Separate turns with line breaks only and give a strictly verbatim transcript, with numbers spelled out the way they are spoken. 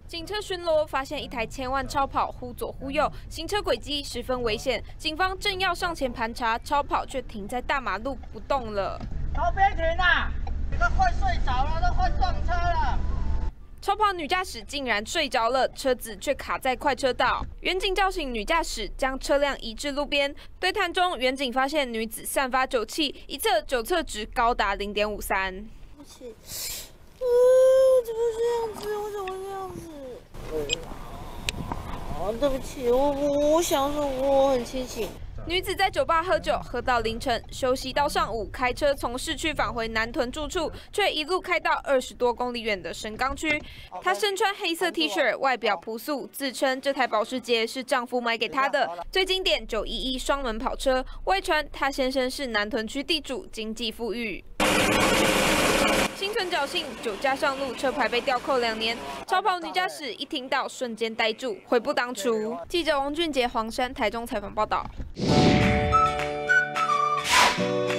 警车巡逻发现一台千万超跑忽左忽右，行车轨迹十分危险。警方正要上前盘查，超跑却停在大马路不动了。
旁边停啊！你都快睡着了，都快撞车了。
超跑女驾驶竟然睡着了，车子却卡在快车道。远警叫醒女驾驶，将车辆移至路边。对谈中，远警发现女子散发酒气，一测酒测值高达零点五三。对
不起，嗯，怎么这样子？为什么这样子？啊，对不起，我我我想说我很清醒。
女子在酒吧喝酒，喝到凌晨，休息到上午，开车从市区返回南屯住处，却一路开到二十多公里远的神冈区。她身穿黑色 T 恤，外表朴素，自称这台保时捷是丈夫买给她的。最经典九一一双门跑车，外传她先生是南屯区地主，经济富裕。 心存侥幸，酒驾上路，车牌被吊扣两年。超跑女驾驶一听到，瞬间呆住，悔不当初。记者王俊杰、黄山台中采访报道。